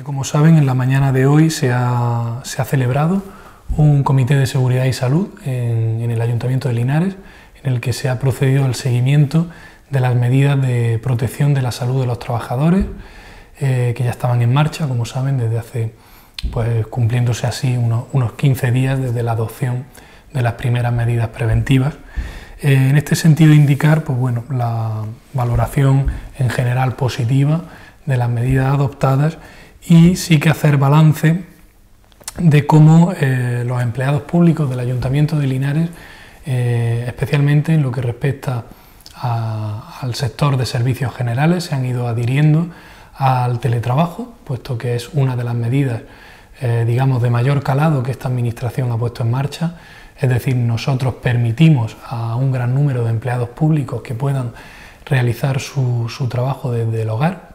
Como saben, en la mañana de hoy se ha celebrado un comité de seguridad y salud en el Ayuntamiento de Linares, en el que se ha procedido al seguimiento de las medidas de protección de la salud de los trabajadores, que ya estaban en marcha, como saben, desde hace, cumpliéndose así unos 15 días desde la adopción de las primeras medidas preventivas. En este sentido, indicar la valoración en general positiva de las medidas adoptadas y sí que hacer balance de cómo los empleados públicos del Ayuntamiento de Linares, especialmente en lo que respecta al sector de servicios generales, se han ido adhiriendo al teletrabajo, puesto que es una de las medidas de mayor calado que esta Administración ha puesto en marcha. Es decir, nosotros permitimos a un gran número de empleados públicos que puedan realizar su trabajo desde el hogar,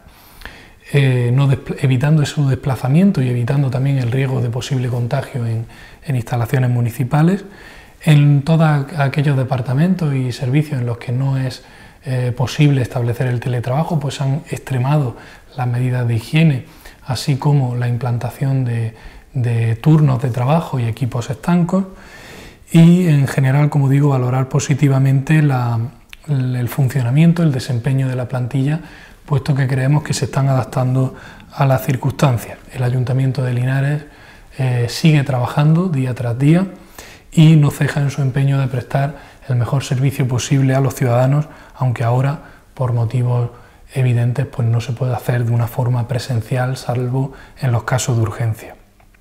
evitando su desplazamiento y evitando también el riesgo de posible contagio en instalaciones municipales. En todos aquellos departamentos y servicios en los que no es posible establecer el teletrabajo, pues han extremado las medidas de higiene, así como la implantación de turnos de trabajo y equipos estancos. Y en general, como digo, valorar positivamente el funcionamiento, el desempeño de la plantilla, puesto que creemos que se están adaptando a las circunstancias. El Ayuntamiento de Linares sigue trabajando día tras día y no ceja en su empeño de prestar el mejor servicio posible a los ciudadanos, aunque ahora, por motivos evidentes, no se puede hacer de una forma presencial, salvo en los casos de urgencia.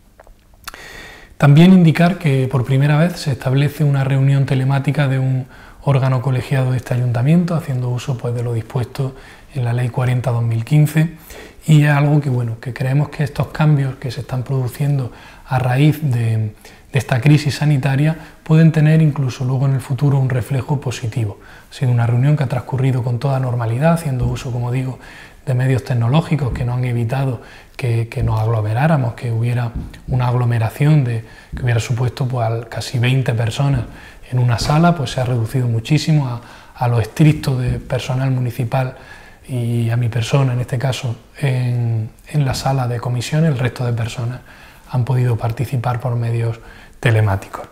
También indicar que por primera vez se establece una reunión telemática de un órgano colegiado de este ayuntamiento, haciendo uso de lo dispuesto en la Ley 40/2015, y es algo que creemos que estos cambios que se están produciendo a raíz de esta crisis sanitaria pueden tener incluso luego en el futuro un reflejo positivo. Ha sido una reunión que ha transcurrido con toda normalidad, haciendo uso, como digo, de medios tecnológicos que no han evitado que nos aglomeráramos, que hubiera una aglomeración que hubiera supuesto casi 20 personas en una sala. Se ha reducido muchísimo a lo estricto de personal municipal y a mi persona, en este caso, en la sala de comisiones. El resto de personas han podido participar por medios telemáticos.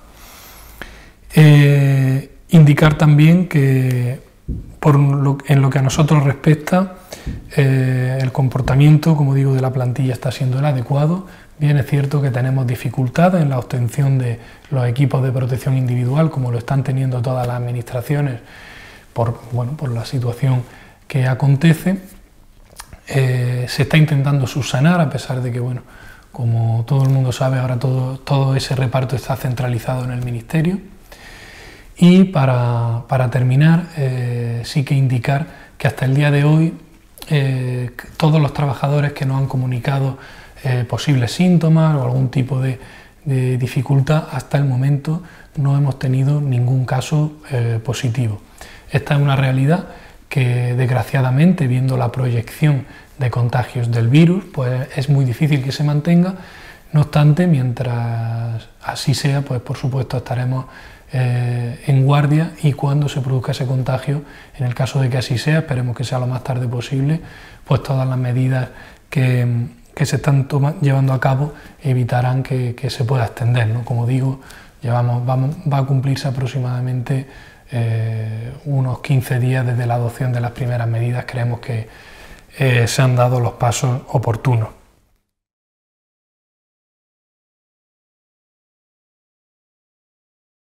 Indicar también que en lo que a nosotros respecta, el comportamiento, como digo, de la plantilla está siendo el adecuado. Bien es cierto que tenemos dificultades en la obtención de los equipos de protección individual, como lo están teniendo todas las administraciones por la situación que acontece. Se está intentando subsanar, a pesar de que, como todo el mundo sabe, ahora todo ese reparto está centralizado en el Ministerio. Y para terminar, sí que indicar que hasta el día de hoy todos los trabajadores que nos han comunicado posibles síntomas o algún tipo de dificultad, hasta el momento no hemos tenido ningún caso positivo. Esta es una realidad que, desgraciadamente, viendo la proyección de contagios del virus, es muy difícil que se mantenga. No obstante, mientras así sea, por supuesto estaremos en guardia, y cuando se produzca ese contagio, en el caso de que así sea, esperemos que sea lo más tarde posible, todas las medidas que se están llevando a cabo evitarán que se pueda extender, ¿no? Como digo, va a cumplirse aproximadamente unos 15 días desde la adopción de las primeras medidas. Creemos que se han dado los pasos oportunos.